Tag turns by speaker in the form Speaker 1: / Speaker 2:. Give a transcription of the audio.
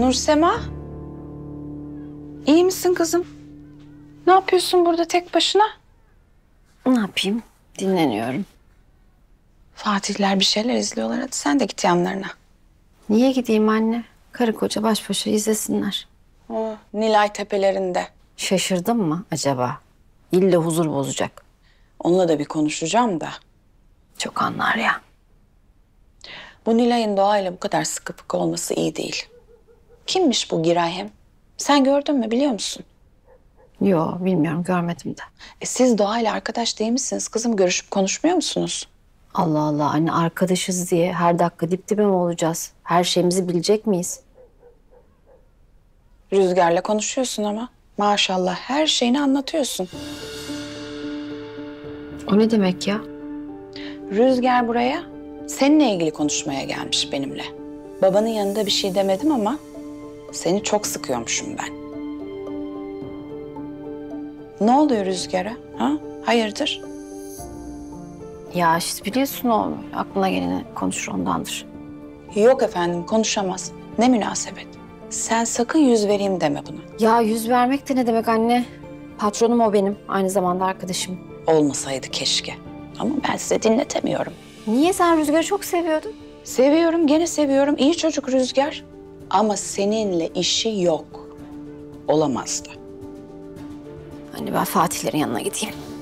Speaker 1: Nursema. İyi misin kızım? Ne yapıyorsun burada tek başına?
Speaker 2: Ne yapayım? Dinleniyorum.
Speaker 1: Fatihler bir şeyler izliyorlar. Hadi sen de git yanlarına.
Speaker 2: Niye gideyim anne? Karı koca baş başa izlesinler.
Speaker 1: O Nilay tepelerinde.
Speaker 2: Şaşırdım mı acaba? İlle huzur bozacak.
Speaker 1: Onunla da bir konuşacağım da.
Speaker 2: Çok anlar ya.
Speaker 1: Bu Nilay'ın doğayla bu kadar sıkı fıkı olması iyi değil. Kimmiş bu Giray hem? Sen gördün mü, biliyor musun?
Speaker 2: Yo, bilmiyorum, görmedim de.
Speaker 1: Siz doğayla arkadaş değil misiniz kızım? Görüşüp konuşmuyor musunuz?
Speaker 2: Allah Allah, anne arkadaşız diye her dakika dip dibe mi olacağız? Her şeyimizi bilecek miyiz?
Speaker 1: Rüzgar'la konuşuyorsun ama. Maşallah her şeyini anlatıyorsun.
Speaker 2: O ne demek ya?
Speaker 1: Rüzgar buraya seninle ilgili konuşmaya gelmiş benimle. Babanın yanında bir şey demedim ama seni çok sıkıyormuşum ben. Ne oluyor Rüzgar'a? Ha? Hayırdır?
Speaker 2: Ya işte biliyorsun, o aklına geleni konuşur, ondandır.
Speaker 1: Yok efendim, konuşamaz. Ne münasebet. Sen sakın yüz vereyim deme buna.
Speaker 2: Ya yüz vermek de ne demek anne? Patronum o benim, aynı zamanda arkadaşım.
Speaker 1: Olmasaydı keşke. Ama ben size dinletemiyorum.
Speaker 2: Niye, sen Rüzgar'ı çok seviyordun?
Speaker 1: Seviyorum, gene seviyorum. İyi çocuk Rüzgar. Ama seninle işi yok. Olamaz da.
Speaker 2: Hani ben Fatihlerin yanına gideyim.